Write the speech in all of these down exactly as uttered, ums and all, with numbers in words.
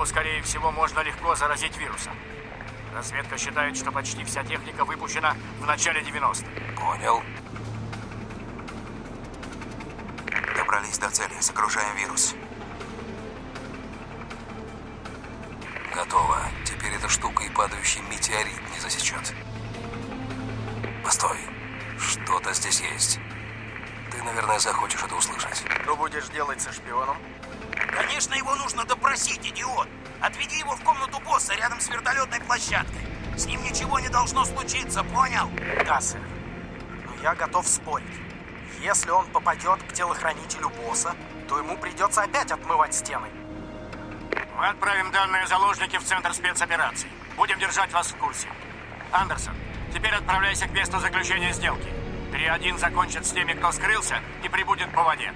поэтому, скорее всего, можно легко заразить вирусом. Разведка считает, что почти вся техника выпущена в начале девяностых. Понял. Добрались до цели. Загружаем вирус. Готово. Теперь эта штука и падающий метеорит не засечет. Постой. Что-то здесь есть. Ты, наверное, захочешь это услышать. Что будешь делать со шпионом? Конечно, его нужно допросить, идиот. Отведи его в комнату босса рядом с вертолетной площадкой. С ним ничего не должно случиться, понял? Да, сэр. Но я готов спорить. Если он попадет к телохранителю босса, то ему придется опять отмывать стены. Мы отправим данные заложники в центр спецопераций. Будем держать вас в курсе. Андерсон, теперь отправляйся к месту заключения сделки. три один закончит с теми, кто скрылся, и прибудет по воде.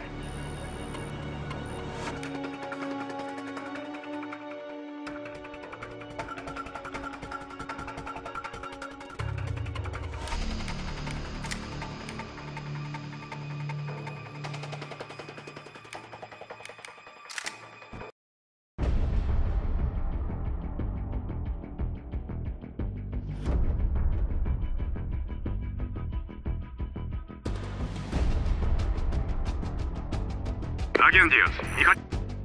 Агент Диас, не хотите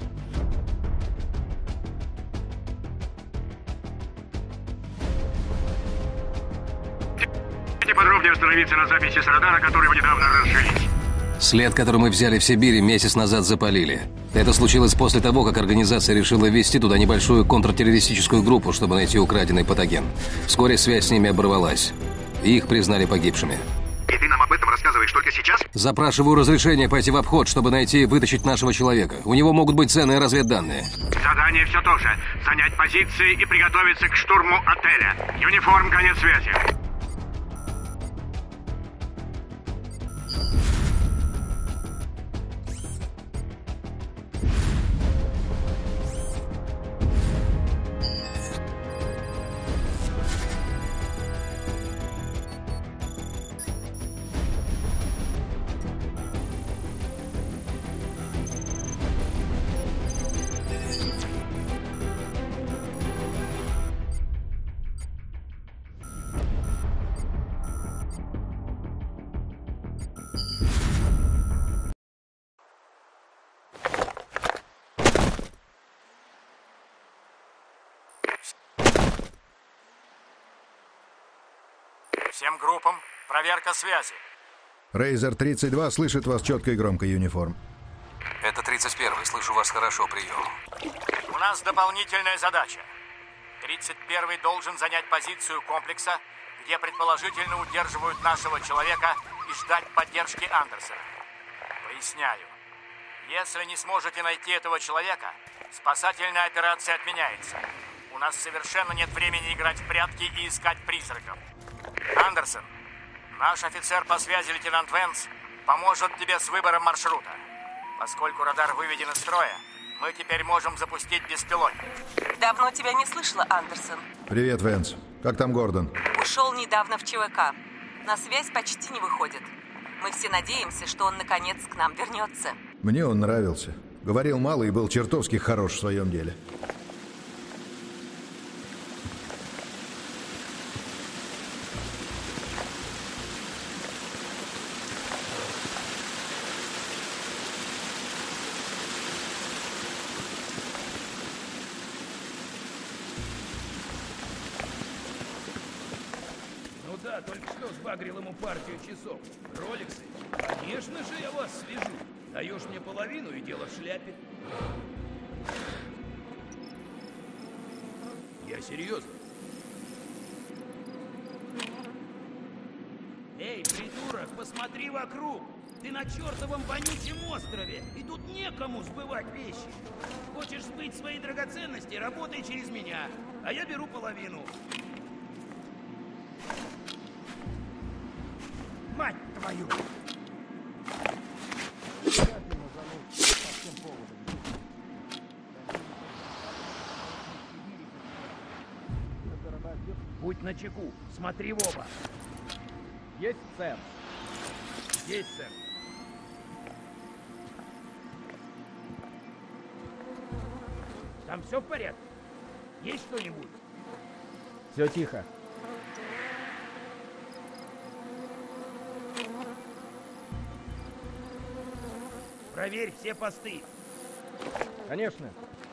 подробнее остановиться на записи с радара, который вы недавно расширили? След, который мы взяли в Сибири, месяц назад запалили. Это случилось после того, как организация решила ввести туда небольшую контртеррористическую группу, чтобы найти украденный патоген. Вскоре связь с ними оборвалась. И их признали погибшими. И ты нам об этом рассказываешь только сейчас? Запрашиваю разрешение пойти в обход, чтобы найти и вытащить нашего человека. У него могут быть ценные разведданные. Задание все то же. Занять позиции и приготовиться к штурму отеля. Юниформ, конец связи. Всем группам проверка связи. Рейзер тридцать два слышит вас четко и громко, Юниформ. Это тридцать первый, слышу вас хорошо, прием. У нас дополнительная задача. тридцать первый должен занять позицию комплекса, где предположительно удерживают нашего человека, и ждать поддержки Андерсона. Поясняю. Если не сможете найти этого человека, спасательная операция отменяется. У нас совершенно нет времени играть в прятки и искать призраков. Андерсон, наш офицер по связи, лейтенант Венс, поможет тебе с выбором маршрута. Поскольку радар выведен из строя, мы теперь можем запустить беспилотник. Давно тебя не слышала, Андерсон. Привет, Венс. Как там Гордон? Ушел недавно в ЧВК. На связь почти не выходит. Мы все надеемся, что он наконец к нам вернется. Мне он нравился. Говорил мало и был чертовски хорош в своем деле. Только что сбагрил ему партию часов. Роликсы? Конечно же, я вас свяжу. Даешь мне половину, и дело в шляпе. Я серьезно. Эй, придурок, посмотри вокруг. Ты на чертовом вонючем острове, и тут некому сбывать вещи. Хочешь сбыть свои драгоценности, работай через меня, а я беру половину. Мать твою! Будь начеку, смотри в оба. Есть, сэр. Есть, сэр. Там все в порядке? Есть кто-нибудь? Все тихо. Проверь все посты. Конечно.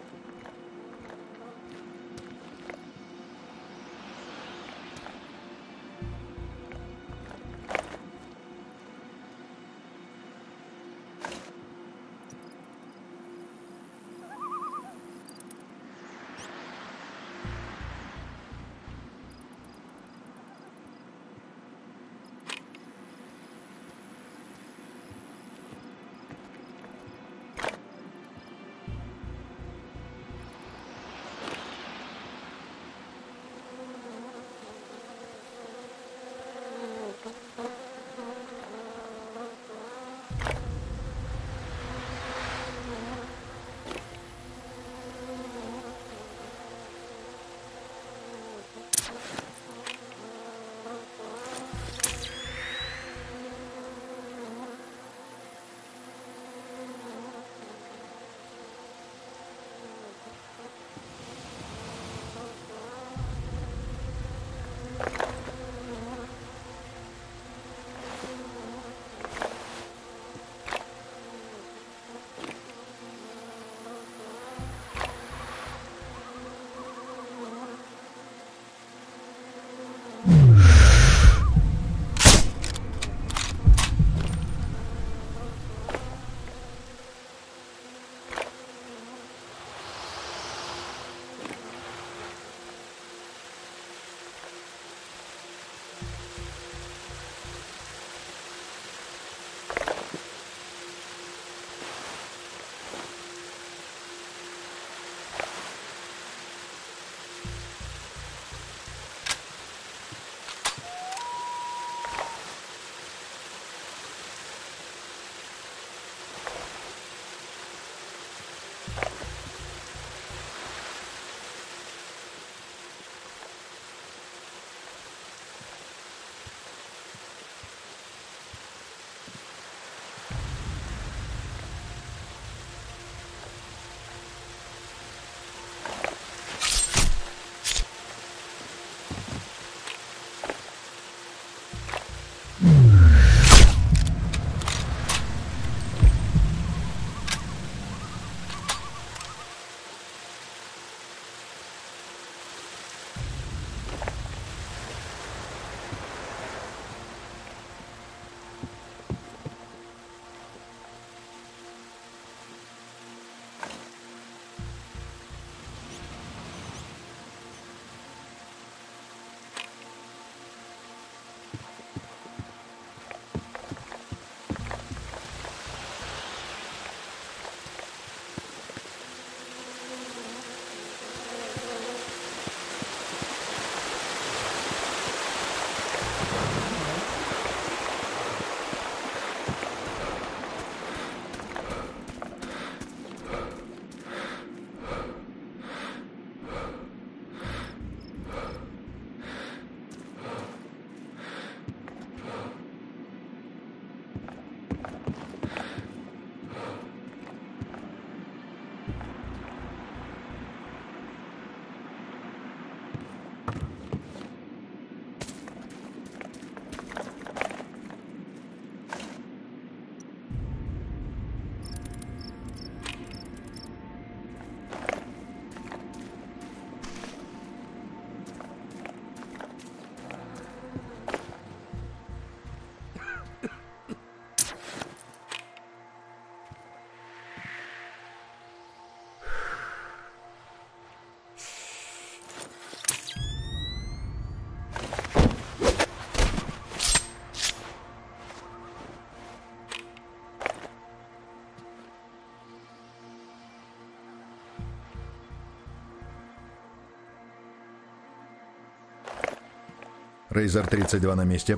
Рейзер тридцать два на месте.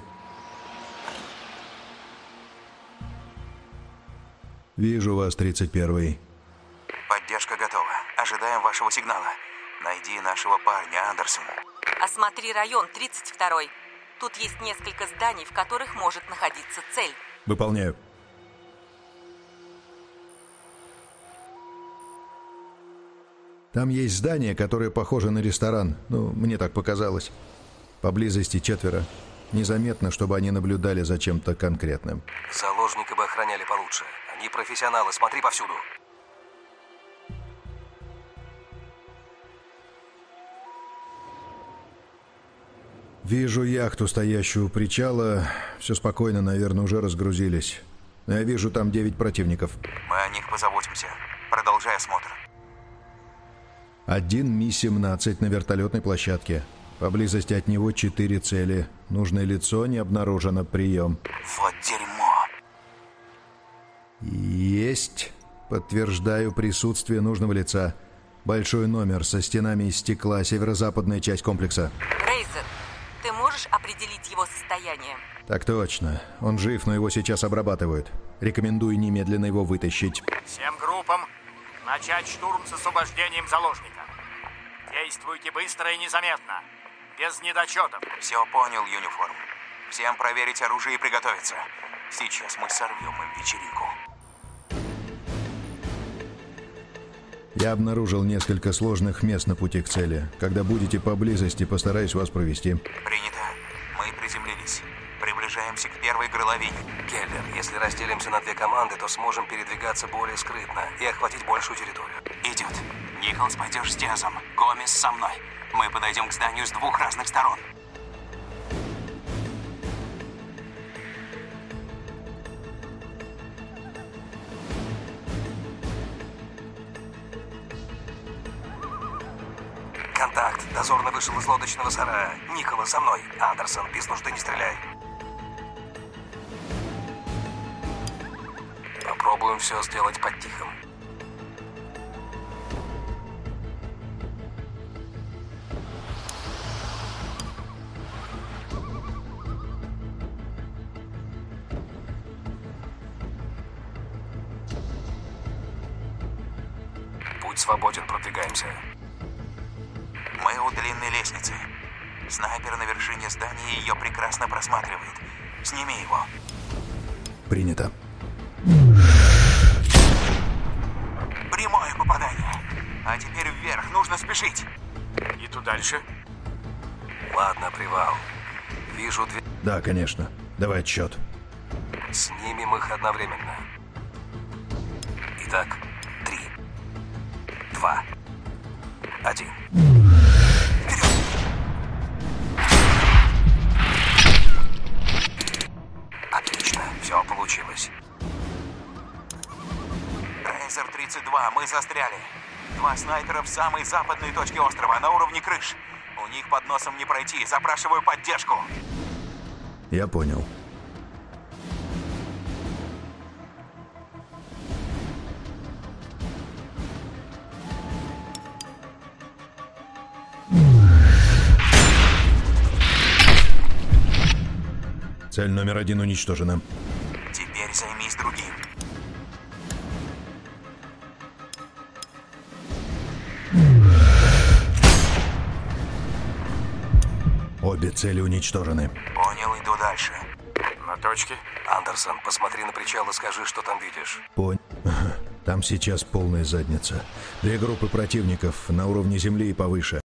Вижу вас, тридцать первый. Поддержка готова. Ожидаем вашего сигнала. Найди нашего парня, Андерсон. Осмотри район, тридцать второй. Тут есть несколько зданий, в которых может находиться цель. Выполняю. Там есть здание, которое похоже на ресторан. Ну, мне так показалось. Поблизости четверо. Незаметно, чтобы они наблюдали за чем-то конкретным. Заложника бы охраняли получше. Они профессионалы, смотри повсюду. Вижу яхту, стоящую у причала. Все спокойно, наверное, уже разгрузились. Но я вижу там девять противников. Мы о них позаботимся. Продолжай осмотр. Один Ми семнадцать на вертолетной площадке. Поблизости от него четыре цели. Нужное лицо не обнаружено. Прием. Вот дерьмо. Есть. Подтверждаю присутствие нужного лица. Большой номер со стенами из стекла. Северо-западная часть комплекса. Рейзер, ты можешь определить его состояние? Так точно. Он жив, но его сейчас обрабатывают. Рекомендую немедленно его вытащить. Всем группам начать штурм с освобождением заложника. Действуйте быстро и незаметно. Без недочетов. Все понял, Юниформ. Всем проверить оружие и приготовиться. Сейчас мы сорвем им вечеринку. Я обнаружил несколько сложных мест на пути к цели. Когда будете поблизости, постараюсь вас провести. Принято. Мы приземлились. Приближаемся к первой горловине. Келлер, если разделимся на две команды, то сможем передвигаться более скрытно и охватить большую территорию. Идет. Николс, пойдешь с Диазом. Гомес со мной. Мы подойдем к зданию с двух разных сторон. Контакт. Дозорно вышел из лодочного сарая. Никола со мной. Андерсон, без нужды не стреляй. Попробуем все сделать по-тихому. Путь свободен, продвигаемся. Мы у длинной лестницы. Снайпер на вершине здания ее прекрасно просматривает. Сними его. Принято. Прямое попадание. А теперь вверх. Нужно спешить. Иду дальше. Ладно, привал. Вижу две... Да, конечно. Давай отсчет. Снимем их одновременно. Итак, три, два, один. Отлично, все получилось. Рейзер тридцать два, мы застряли. Два снайпера в самой западной точке острова, на уровне крыш. У них под носом не пройти, запрашиваю поддержку. Я понял. Цель номер один уничтожена. Теперь займись другим. Обе цели уничтожены. Понял, иду дальше. На точке. Андерсон, посмотри на причал и скажи, что там видишь. Понь. Там сейчас полная задница. Две группы противников на уровне земли и повыше.